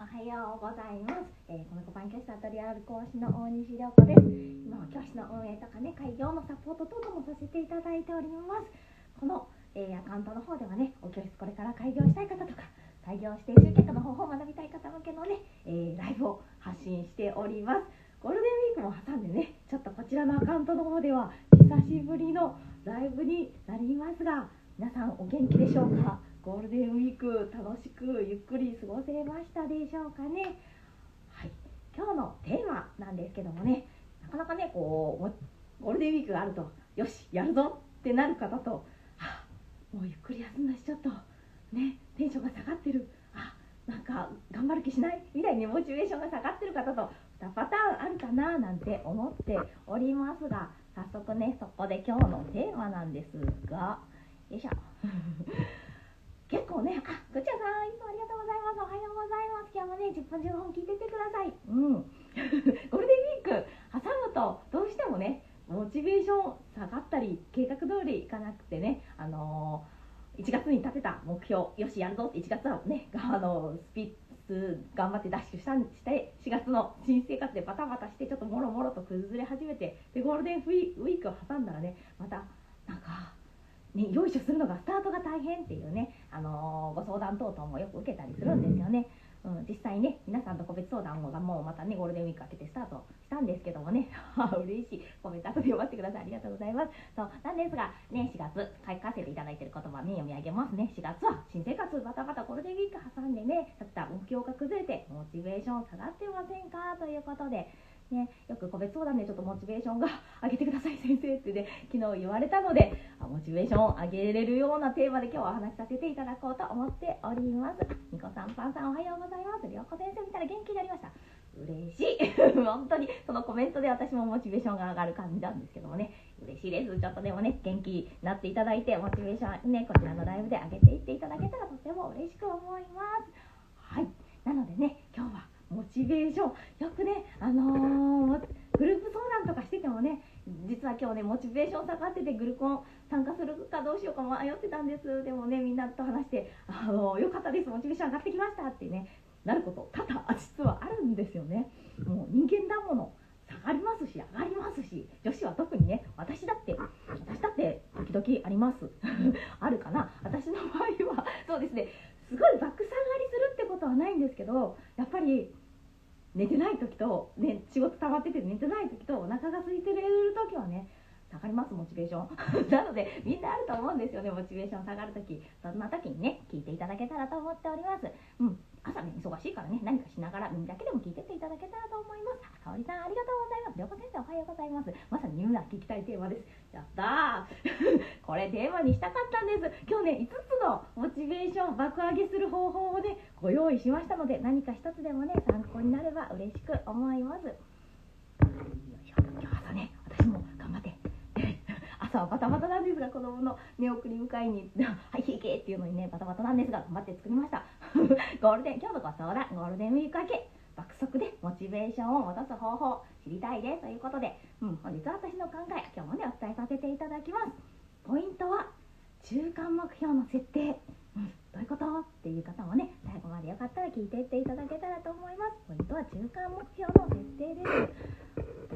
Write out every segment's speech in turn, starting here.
おはようございます。このコパン教室アトリエある講師の大西涼子です。今は教室の運営とかね、開業のサポート等々もさせていただいております。この、アカウントの方ではね、お教室これから開業したい方とか、開業して集客の方法を学びたい方向けのね、ライブを発信しております。ゴールデンウィークも挟んでね、ちょっとこちらのアカウントの方では久しぶりのライブになりますが、皆さんお元気でしょうか？ゴールデンウィーク楽しくゆっくり過ごせましたでしょうかね。はい、今日のテーマなんですけどもね、なかなかねこうゴールデンウィークがあるとよしやるぞってなる方と、もうゆっくり休んだしちょっとねテンションが下がってる、なんか頑張る気しないみたいにモチベーションが下がってる方と2パターンあるかななんて思っておりますが、早速ねそこで今日のテーマなんですが、よいしょ結構ね、ぐちゃさんいつもありがとうございます。おはようございます。今日もね10分15分聞いてってください。ゴールデンウィーク挟むとどうしてもねモチベーション下がったり、計画通りいかなくてね、1月に立てた目標よしやるぞって1月はねスピッツ頑張ってダッシュして4月の新生活でバタバタしてちょっともろもろと崩れ始めて、でゴールデンウィークを挟んだらねまたなんかね、よいしょするのがスタートが大変っていうね、ご相談等々もよく受けたりするんですよね。実際ね皆さんと個別相談がもうまたねゴールデンウィーク明けてスタートしたんですけどもね嬉しいコメント後で読ませてください。ありがとうございます。そうなんですがね、4月書かせていただいている言葉ね読み上げますね。4月は新生活バタバタゴールデンウィーク挟んでね、立った目標が崩れてモチベーション下がってませんかということでね、よく個別相談でちょっとモチベーションが上げてください先生ってね昨日言われたので、モチベーションを上げれるようなテーマで今日はお話しさせていただこうと思っております。ニコさんパンさんおはようございます。りょうこ先生見たら元気になりました。嬉しい本当にそのコメントで私もモチベーションが上がる感じなんですけどもね、嬉しいです。ちょっとでもね元気になっていただいて、モチベーションねこちらのライブで上げていっていただけたらとても嬉しく思います。はい、なのでね今日はモチベーションよくねグループ相談とかしててもね、実は今日ねモチベーション下がっててグルコン参加するかどうしようか迷ってたんです。でもねみんなと話してよかったです、モチベーション上がってきましたってねなること多々実はあるんですよね。もう人間だもの、下がりますし上がりますし、女子は特にね私だって時々ありますあるかな。私の場合はそうですね、すごいバック下がりするってことはないんですけど、やっぱり寝てない時と、ね、仕事溜まってて寝てない時とお腹が空いてる時はね下がりますモチベーションなのでみんなあると思うんですよね、モチベーション下がる時。そんな時にね聞いていただけたらと思っております。朝ね忙しいからね何かしながら耳だけでも聞いてっていただけたらと思います。かおりさんありがとうございます。りょうこ先生おはようございます。まさに耳が聞きたいテーマです。やったーこれテーマにしたかったんです。今日ね5つのモチベーション爆上げする方法をねご用意しましたので、何か一つでもね参考になれば嬉しく思います。今日朝ね私も頑張って朝はバタバタなんですが、子供の寝送り迎えにはい引けっていうのにねバタバタなんですが頑張って作りました今日のご相談、ゴールデンウィーク明け爆速でモチベーションを戻す方法知りたいですということで、本日は私の考え今日もねお伝えさせていただきます。ポイントは中間目標の設定、どういうことっていう方もね最後までよかったら聞いていっていただけたらと思います。ポイントは中間目標の設定です。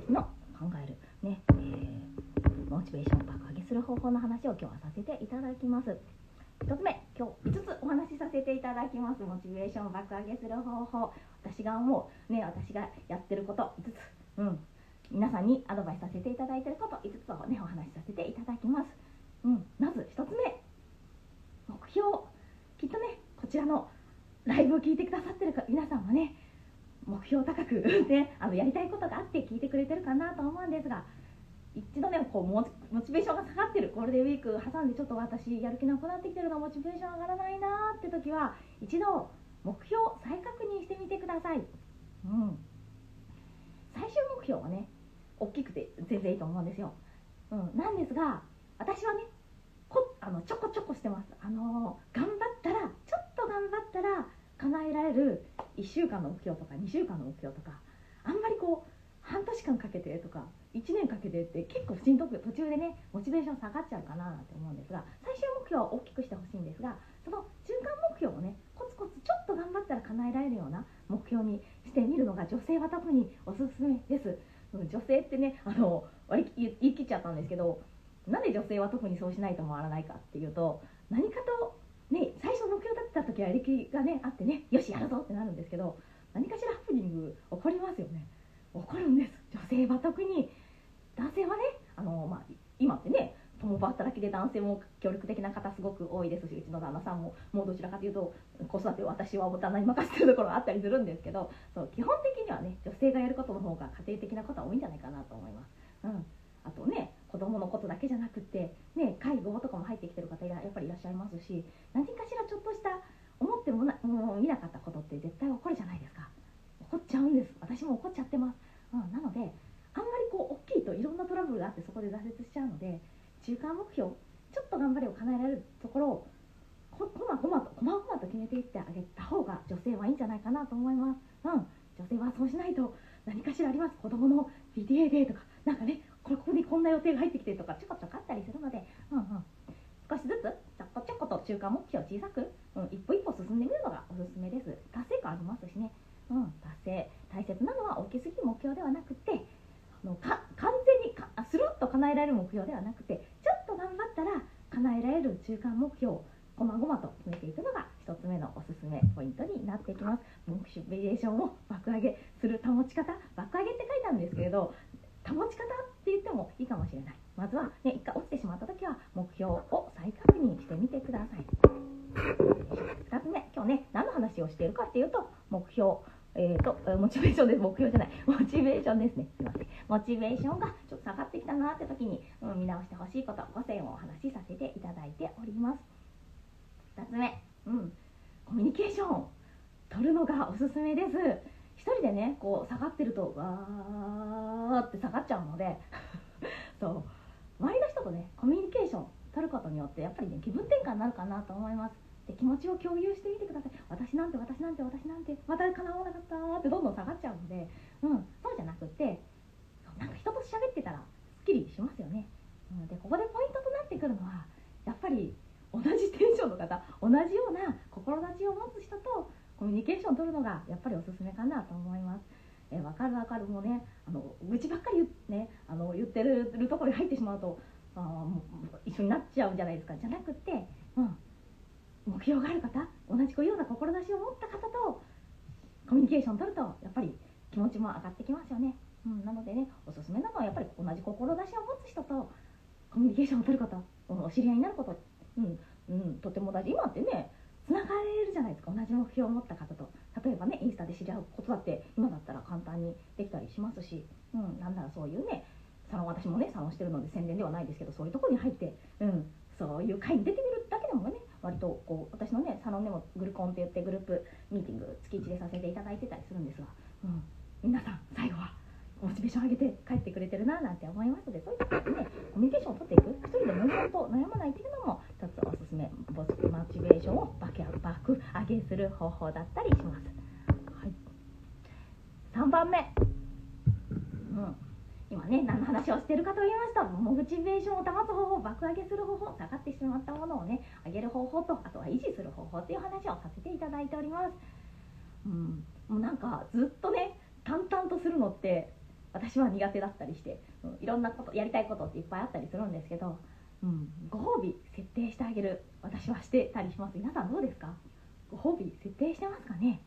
私の考えるね、モチベーションを爆上げする方法の話を今日はさせていただきます。1つ目、今日5つお話しさせていただきます。モチベーションを爆上げする方法、私が思うね、私がやってること5つ、皆さんにアドバイスさせていただいていること5つをねお話しさせていただきます。まず1つ目、目標。きっとねこちらのライブを聞いてくださってる皆さんはね目標高くねやりたいことがあって聞いてくれてるかなと思うんですが、一度ねこうモチベーションが下がってる、ゴールデンウィーク挟んでちょっと私やる気なくなってきてるの、モチベーション上がらないなって時は一度目標再確認してみてください。最終目標はね大きくて全然いいと思うんですよ。なんですが私はねちょこちょこしてます。ちょっと頑張ったら叶えられる1週間の目標とか2週間の目標とか、あんまりこう半年間かけてとか1年かけてって結構しんどく途中でねモチベーション下がっちゃうかななんて思うんですが、最終目標は大きくしてほしいんですが、その中間目標をねコツコツちょっと頑張ったら叶えられるような目標にしてみるのが女性は特におすすめです。女性ってね、言い切っちゃったんですけど、なんで女性は特にそうしないと回らないかっていうと、何かとね、最初目標立てた時はやる気がねあってね、よしやるぞってなるんですけど、何かしらハプニング起こりますよね。起こるんです。女性は特に。男性はね、今ってね、共働きで男性も協力的な方すごく多いですし、うちの旦那さんももうどちらかというと子育てを私は旦那に任せてるところがあったりするんですけど、そう基本的にはね、女性がやることの方が家庭的なことは多いんじゃないかなと思います。あとね、子供のことだけじゃなくて、ね、介護とかも入ってきてる方やっぱりいらっしゃいますし、何かしらちょっとした思っても見なかったことって絶対起こるじゃないですか。起こっちゃうんです。私も起こっちゃってます。なのであんまり大きいといろんなトラブルがあって、そこで挫折しちゃうので、中間目標、ちょっと頑張れを叶えられるところをこまごまと決めていってあげた方が女性はいいんじゃないかなと思います。女性はそうしないと何かしらあります。子供の PTA デーとか、なんかね、ここにこんな予定が入ってきてとかちょこちょこあったりするので、少しずつちょこちょこと中間目標を小さく、一歩一歩進んでみるのがおすすめです。達成感ありますしね。大切なのは大きすぎる目標ではなくて、完全にスルッと叶えられる目標ではなくて、ちょっと頑張ったら叶えられる中間目標をこまごまと決めていくのが一つ目のおすすめポイントになってきます。モチベーションを爆上げする保ち方、爆上げって書いたんですけれど、保ち方って言ってもいいかもしれない。まずはね、一回落ちてしまった時は目標を再確認してみてください。2つ目、今日ね、何の話をしているかっていうと、目標、モチベーションです。目標じゃない、モチベーションですね。すいません。モチベーションがちょっと下がってきたなって時に、見直してほしいこと5選をお話しさせていただいております。2つ目、コミュニケーションを取るのがおすすめです。一人でね、こう下がってるとわーって下がっちゃうのでそう、周りの人とね、コミュニケーション取ることによってやっぱりね、気分転換になるかなと思います。で、気持ちを共有してみてください。私なんてまた叶わなかったーってどんどん下がっちゃうので、そうじゃなくて、なんか人と喋ってたらすっきりしますよね。で、ここでポイントとなってくるのは、やっぱり同じテンションの方、同じような志を持つ人とコミュニケーションを取るのがやっぱりおすすめかなと思います。わかる、もうね、愚痴ばっかり言ってるところに入ってしまうと、もう一緒になっちゃうんじゃないですか。じゃなくて、目標がある方、同じような志を持った方とコミュニケーションを取ると、やっぱり気持ちも上がってきますよね。なのでね、おすすめなのはやっぱり同じ志を持つ人とコミュニケーションを取ること、お知り合いになること、とても大事。今ってね、つながれるじゃないですか。同じ目標を持った方と、例えばね、インスタで知り合うことだって今だったら簡単にできたりしますし、なんならそういうね、私もね、サロンしてるので宣伝ではないですけど、そういうところに入って、そういう会に出てみるだけでもね、割とこう、私のね、サロンでもグルコンって言ってグループミーティング月1でさせていただいてたりするんですが、皆さん最後はモチベーション上げて帰ってくれてるななんて思いますので、そういったことでね、コミュニケーションを取っていく、一人で悶々と悩まないっていうのも一つおすすめ、モチベーションを爆上げする方法だったりします。3番目、今ね、何の話をしているかと言いますと、モチベーションを保つ方法、爆上げする方法、下がってしまったものをね、上げる方法と、あとは維持する方法という話をさせていただいております。もうなんかずっとね、淡々とするのって私は苦手だったりして、いろんなことやりたいことっていっぱいあったりするんですけど、ご褒美設定してあげる、私はしてたりします。皆さんどうですか？ご褒美設定してますかね？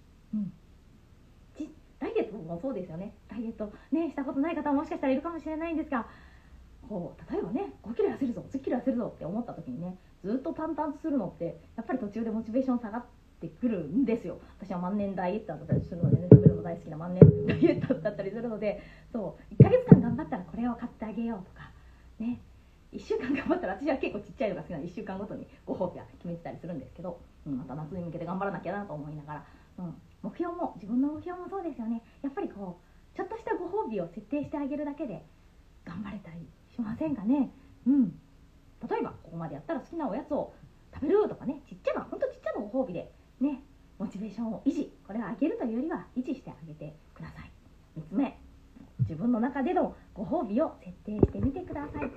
ダイエットもそうですよね。ダイエットね、したことない方ももしかしたらいるかもしれないんですが、例えばね、5キロ痩せるぞ、10キロ痩せるぞって思った時にね、ずっと淡々とするのってやっぱり途中でモチベーション下がってくるんですよ。私は万年ダイエッターだったりするのでね、食べるの大好きな万年ダイエッターだったりするので、1ヶ月間頑張ったらこれを買ってあげようとかね、1週間頑張ったら、私は結構ちっちゃいのが好きなので1週間ごとにご褒美は決めてたりするんですけど、また夏に向けて頑張らなきゃなと思いながら、目標も、自分の目標もそうですよね。やっぱりちょっとしたご褒美を設定してあげるだけで頑張れたりしませんかね。例えばここまでやったら好きなおやつを食べるとかね、ほんとちっちゃなご褒美でね、モチベーションをこれは上げるというよりは維持してあげてください。3つ目、自分の中でのご褒美を設定してみてください。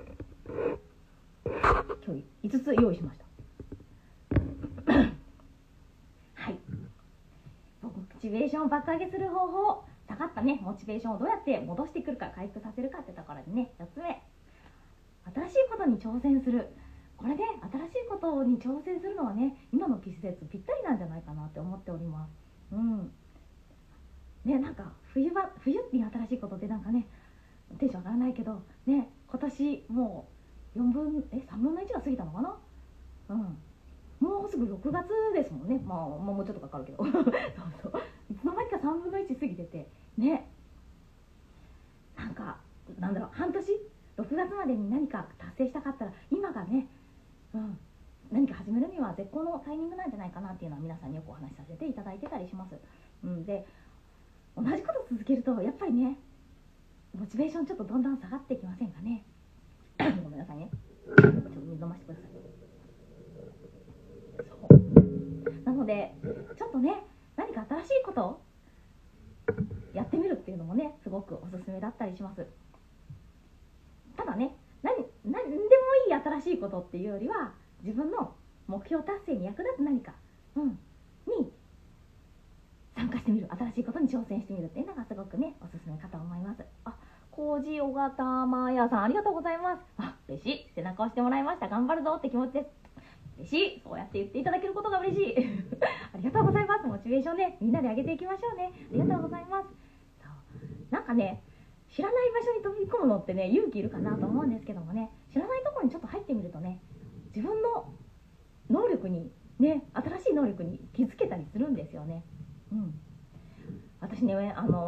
今日5つ用意しました。はい、 チベーションを爆上げする方法、下がったねモチベーションをどうやって戻してくるか、回復させるかってところでね、4つ目、新しいことに挑戦する。これね、新しいことに挑戦するのはね、今の季節ぴったりなんじゃないかなって思っております。ね、なんか冬に新しいことってなんかね、テンション上がらないけどね、今年もう3分の1が過ぎたのかな。もうすぐ6月ですもんね。もうちょっとかかるけどそういつの間にか3分の1過ぎててね、なんだろう、半年6月までに何か達成したかったら今がね、何か始めるには絶好のタイミングなんじゃないかなっていうのは皆さんによくお話しさせていただいてたりします。で、同じこと続けるとやっぱりね、モチベーションちょっとどんどん下がってきませんかねごめんなさいね、ちょっと水飲ませてください。なのでちょっとね、何か新しいことをやってみるっていうのもね、すごくおすすめだったりします。ただね、何でもいい新しいことっていうよりは、自分の目標達成に役立つ何か、に参加してみる、新しいことに挑戦してみるっていうのがすごくね、おすすめかと思います。麹尾形まやさん、ありがとうございます。嬉しい。背中を押してもらいました。頑張るぞって気持ちです。嬉しい。そうやって言っていただけることが嬉しいありがとうございます。モチベーションね、みんなで上げていきましょうね。ありがとうございます。なんかね、知らない場所に飛び込むのってね、勇気いるかなと思うんですけどもね、知らないところにちょっと入ってみるとね、自分の能力にね、新しい能力に気づけたりするんですよね。私ね、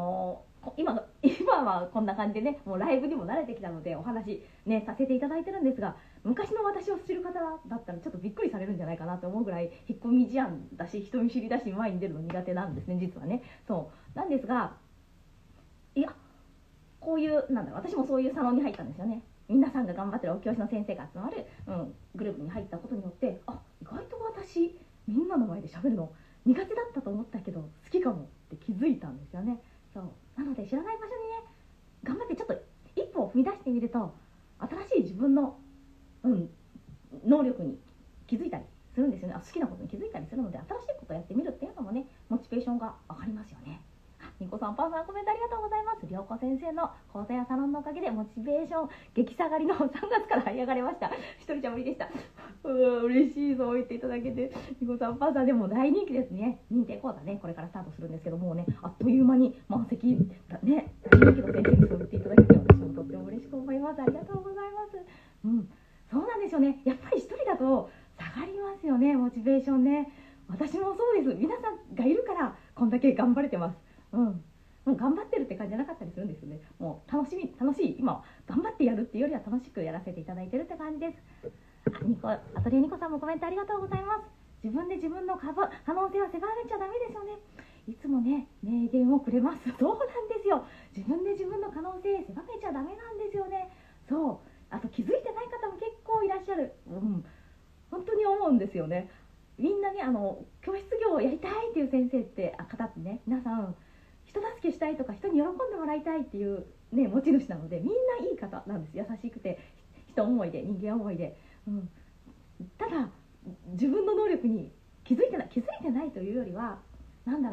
今はこんな感じでね、もうライブにも慣れてきたのでお話ねさせていただいてるんですが、昔の私を知る方だったらちょっとびっくりされるんじゃないかなと思うぐらい引っ込み思案だし、人見知りだし、前に出るの苦手なんですね、実はね。そうなんですが、いや、こういう私もそういうサロンに入ったんですよね。皆さんが頑張ってるお教師の先生が集まる、グループに入ったことによって、意外と私みんなの前で喋るの苦手だったと思ったけど好きかもって気づいたんですよね。なので知らない場所にね、頑張ってちょっと一歩を踏み出してみると、新しい自分の、能力に気づいたりするんですよね。好きなことに気づいたりするので、新しいことをやってみるっていうのもね、モチベーションが上がりますよね。ニコさん、パンさん、コメントありがとうございます。りょうこ先生の講座やサロンのおかげでモチベーション激下がりの3月から這い上がれました。一人じゃ無理でした。嬉しい、そう言っていただけて。ニコさん、パンさん、でも大人気ですね。認定講座ね、これからスタートするんですけどもね、あっという間に満席ね、大人気の先生にそう言っていただけて、私もとっても嬉しく思います。ありがとうございます。そうなんですよね。やっぱり一人だと下がりますよね、モチベーションね。私もそうです。皆さんがいるからこんだけ頑張れてます。もう頑張ってるって感じじゃなかったりするんですよね。もう楽しい、今頑張ってやるっていうよりは楽しくやらせていただいてるって感じです。アトリエニコさんもコメントありがとうございます。自分で自分の可能性は狭めちゃダメですよね。いつもね、名言をくれます。そうなんですよ。自分で自分の可能性狭めちゃダメなんですよね。あと気づいてない方も結構いらっしゃる。本当に思うんですよね。みんなね、教室業をやりたいっていう先生って方ってね、皆さん人助けしたいとか人に喜んでもらいたいっていうね、持ち主なので、みんないい方なんです。優しくて人思いで、人間思いで、ただ自分の能力に気づいてないというよりは、マイナス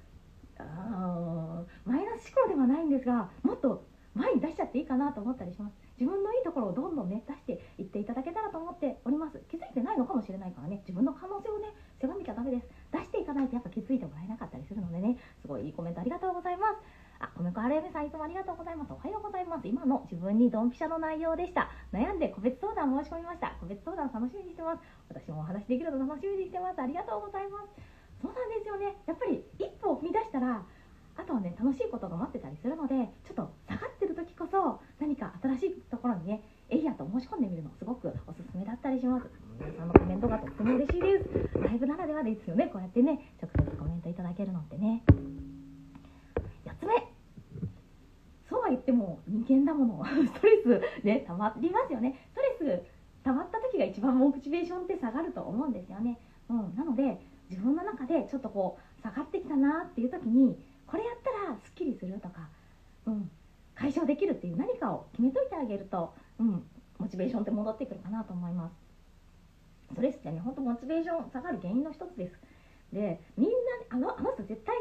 思考ではないんですが、もっと前に出しちゃっていいかなと思ったりします。自分のいいところをどんどんね出していっていただけたらと思っております。気づいてないのかもしれないからね、自分の可能性をね狭めちゃダメです。出していかないとやっぱ気づいてもらえなかったりするのでね、すごいいいコメントありがとうございます。米子 RM さん、いつもありがとうございます。おはようございます。今の自分にドンピシャの内容でした。悩んで個別相談申し込みました。個別相談楽しみにしてます。私もお話できるの楽しみにしてます。ありがとうございます。そうなんですよね。やっぱり一歩を踏み出したら、あとはね、楽しいことが待ってたりするので、ちょっと下がってる時こそ何か新しいところにね、エイヤと申し込んでみるのすごくおすすめだったりします。皆さんのコメントがとっても嬉しいです。ライブならではですよね、こうやってね直接コメントいただけるのってね。4つ目、そうは言っても人間だものストレスね溜まりますよね。ストレス溜まった時が一番モチベーションって下がると思うんですよね。なので自分の中でちょっとこう下がってきたなっていう時に、これやったらすっきりするとか、解消できるっていう何かを決めといてあげると、モチベーションって戻ってくるかなと思います。ストレスってね、本当モチベーション下がる原因の一つです。で、みんなあの人絶対ストレスな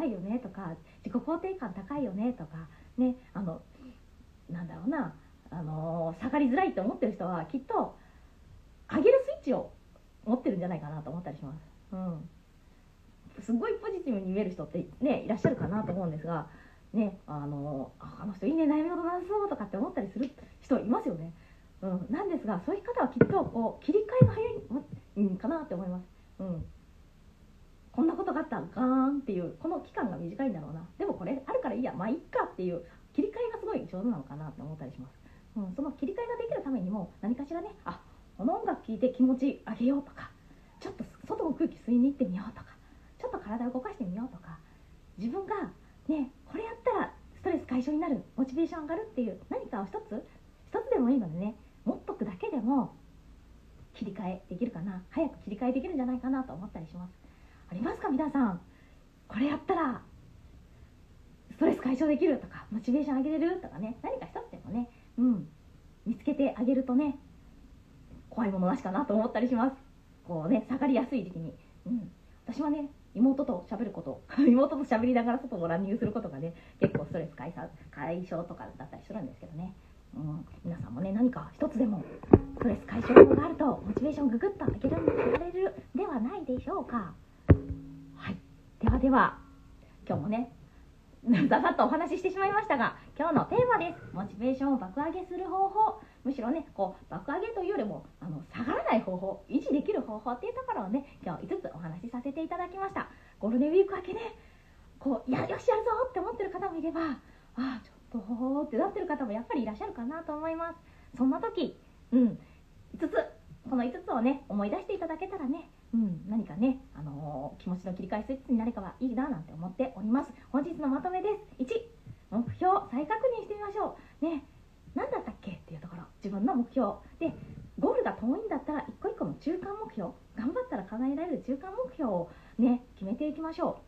ないよねとか、自己肯定感高いよねとかね、なんだろうな、下がりづらいって思ってる人はきっと上げるスイッチを持ってるんじゃないかなと思ったりします。すごいポジティブに見える人ってねいらっしゃるかなと思うんですがね、あの人いいね、悩み事なさそうとかって思ったりする人いますよね。なんですが、そういう方はきっとこう切り替えが早いかなって思います。こんなことがあったガーンっていうこの期間が短いんだろうな、でもこれあるからいいや、まあいっかっていう切り替えがすごい上手なのかなって思ったりします。その切り替えができるためにも何かしらね、この音楽聴いて気持ち上げようとか、ちょっと外の空気吸いに行ってみようとか、ちょっと体を動かしてみようとか、自分がねこれやったらストレス解消になる、モチベーション上がるっていう何かを一つでもいいのでね、持っとくだけでも切り替えできるかな、早く切り替えできるんじゃないかなと思ったりします。ありますか皆さん、これやったらストレス解消できるとか、モチベーション上げれるとかね、何か一つでもね、見つけてあげるとね、怖いものなしかなと思ったりします。こうね、下がりやすい時期に、私はね妹と喋ること妹と喋りながら外をランニングすることがね結構ストレス解消とかだったりするんですけどね、皆さんもね何か一つでもストレス解消法があるとモチベーションググッと上げられるではないでしょうか。はい、では今日もねざざっとお話ししてしまいましたが、今日のテーマです。モチベーションを爆上げする方法、むしろねこう爆上げというよりも下がらない方法、維持できる方法っていうところをね今日5つお話しさせていただきました。ゴールデンウィーク明けね、こうよしやるぞって思ってる方もいれば、ちょっとってなってる方もやっぱりいらっしゃるかなと思います。そんな時、この5つをね思い出していただけたらね、何かね、気持ちの切り替えスイッチになればいいななんて思っております。本日のまとめです。1、目標再確認してみましょうね。何だったっけっていうところ、自分の目標で、ゴールが遠いんだったら一個一個の中間目標、頑張ったら叶えられる中間目標をね決めていきましょ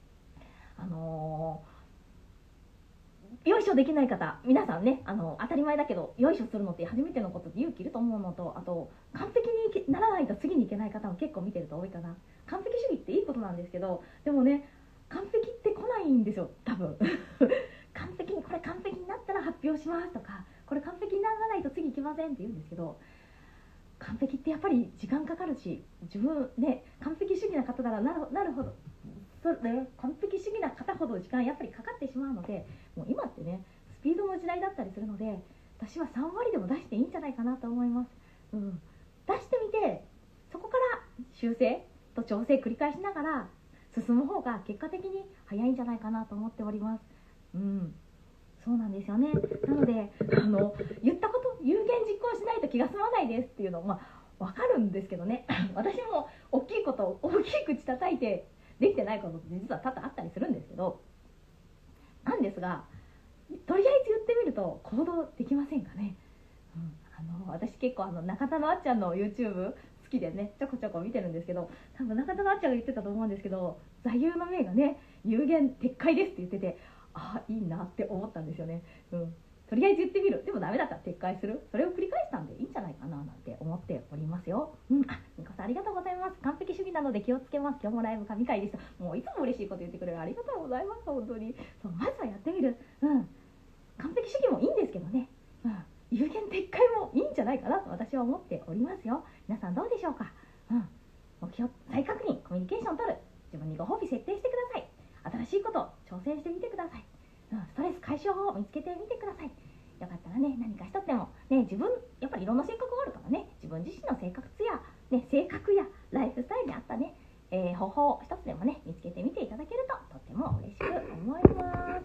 う。よいしょできない方、皆さんね当たり前だけどよいしょするのって初めてのことで勇気いると思うのと、あと完璧にならないと次に行けない方も結構見てると多いかな。完璧主義っていいことなんですけど、でもね完璧って来ないんですよ多分これ完璧になったら発表しますとか、これ完璧にならないと次行きませんって言うんですけど、完璧ってやっぱり時間かかるし、自分ね完璧主義な方ならなるほど完璧主義な方ほど時間やっぱりかかってしまうので、もう今ってねスピードの時代だったりするので、私は3割でも出していいんじゃないかなと思います。出してみて、そこから修正と調整繰り返しながら進む方が結果的に早いんじゃないかなと思っております。そうなんですよね。なので言ったこと有言実行しないと気が済まないですっていうのも分かるんですけどね私も大きいことを大きい口叩いてできてないことって実は多々あったりするんですけど、なんですがとりあえず言ってみると行動できませんかね。私結構中田のあっちゃんの YouTube 好きでねちょこちょこ見てるんですけど、多分中田のあっちゃんが言ってたと思うんですけど、座右の銘がね有言撤回ですって言ってて、いいなって思ったんですよね。とりあえず言ってみる、でもダメだったら撤回する、それを繰り返したんでいいんじゃないかななんて思っておりますよ。みこさんありがとうございます。完璧主義なので気をつけます。今日もライブ神回でした。もういつも嬉しいこと言ってくれる、ありがとうございます。本当にまずはやってみる。完璧主義もいいんですけどね、有言撤回もいいんじゃないかなと私は思っておりますよ。皆さんどうでしょうか。目標再確認、コミュニケーションを取る、自分にご褒美設定してください。新しいことを挑戦してみてください。ストレス解消法を見つけてみてください。よかったらね、何か一つでもね、自分やっぱりいろんな性格があるからね、自分自身の性格やライフスタイルに合ったね、方法を一つでもね見つけてみていただけるととっても嬉しく思います。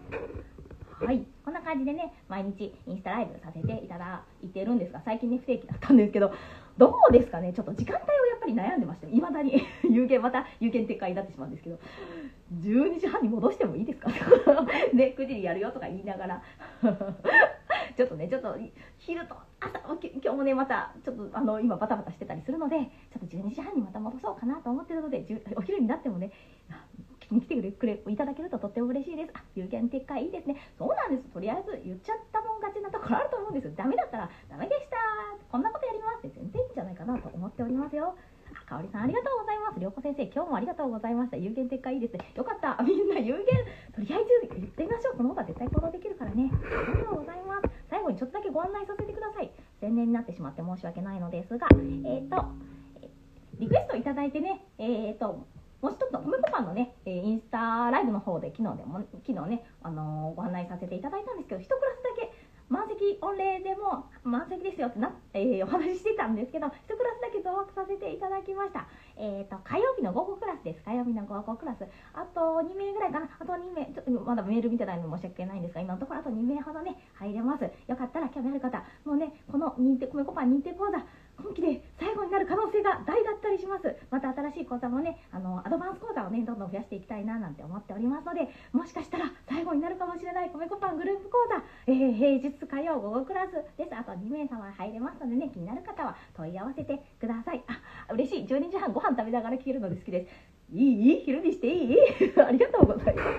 はい、こんな感じでね毎日インスタライブさせていただいてるんですが、最近ね不定期だったんですけど、どうですかね、ちょっと時間帯をやっぱり悩んでまして、いまだにまた有言撤回になってしまうんですけど、12時半に戻してもいいですかね、9時にやるよとか言いながらちょっと昼と朝今日もねまたちょっと今バタバタしてたりするので、ちょっと12時半にまた戻そうかなと思ってるので、お昼になってもね聞きに来てくれいただけるととっても嬉しいです。有言撤回いいですね。そうなんです。とりあえず言っちゃったもん勝ちなところあると思うんですよ。ダメだったらダメでした、こんなことやりますって全然いいんじゃないかなと思っておりますよ。かおりさんありがとうございます。りょうこ先生今日もありがとうございました。有言撤回いいですね。よかった、みんな有言とりあえず言ってみましょう。その方が絶対行動できるからね。ありがとうございます。最後にちょっとだけご案内させてください。宣伝になってしまって申し訳ないのですが、リクエストいただいてね、もう一つの米粉パンのね、インスタライブの方で昨日ね、ご案内させていただいたんですけど、1クラスだけ満席御礼でも満席ですよってお話ししてたんですけど、1クラスだけ増枠させていただきました。火曜日の午後クラスです。火曜日の午後クラス。あと2名ぐらいかな。あと2名、ちょっとまだメール見てないので申し訳ないんですが、今のところあと2名ほどね、入れます。よかったら興味ある方、もうね、この米粉パン認定講座、今期で最後になる可能性が大だったりします。また新しい講座もね、アドバンス講座をね、どんどん増やしていきたいななんて思っておりますので、もしかしたら最後になるかもしれない米粉パングループ講座、平日火曜午後クラスです。あと2名様入れますのでね、気になる方は問い合わせてください。嬉しい。12時半ご飯食べながら聞けるので好きです。いい？昼にしていい？ありがとうございます。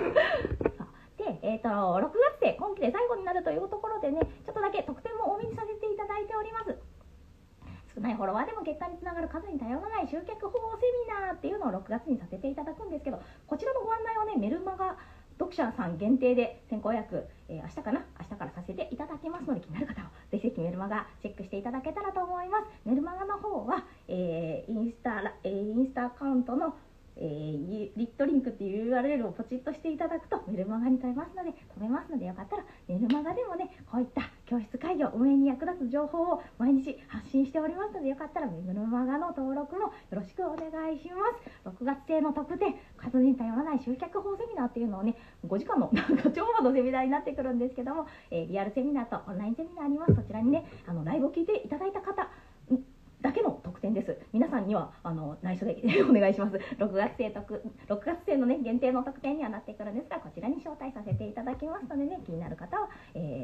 で、6月で今期で最後になるというところでね、ちょっとだけ特典も多めにさせていただいております。少ないフォロワーでも結果につながる数に頼らない集客法セミナーっていうのを6月にさせていただくんですけど、こちらのご案内をね、メルマガ読者さん限定で先行予約、明日からさせていただきますので、気になる方はぜひぜひメルマガチェックしていただけたらと思います。メルマガの方は、インスタアカウントのリットリンクっていう URL をポチッとしていただくとメルマガに飛べますので、よかったらメルマガでもね、こういった教室会議運営に役立つ情報を毎日発信しておりますので、よかったらメルマガの登録もよろしくお願いします。6月生の特典、数に頼らない集客法セミナーっていうのをね、5時間の超のセミナーになってくるんですけども、リアルセミナーとオンラインセミナーあります。そちらにね、ライブを聞いていただいた方だけの特典です。皆さんには内緒でお願いします。6月生のね、限定の特典にはなってくるんですが、こちらに招待させていただきますのでね、気になる方は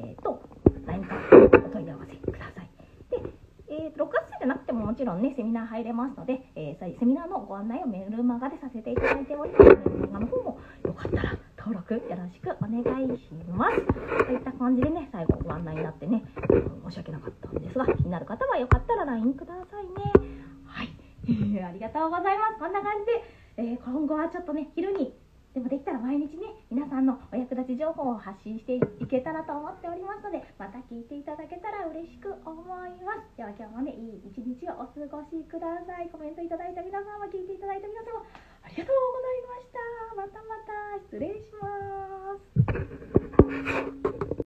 LINE からお問い合わせください。で、6月生でなくてももちろんね、セミナー入れますので、セミナーのご案内をメルマガでさせていただいております。メルマガの方もよかったら登録よろしくお願いします。といった感じでね、最後ご案内になってね、申し訳なかったんですが、気になる方はよかったら LINE くださいね。はい、ありがとうございます。こんな感じで、今後はちょっとね、昼にでもできたら毎日ね、皆さんのお役立ち情報を発信していけたらと思っておりますので、また聞いていただけたら嬉しく思います。では今日もね、いい一日をお過ごしください。コメントいただいた皆様、聞いていただいた皆様、ありがとうございました。また失礼します。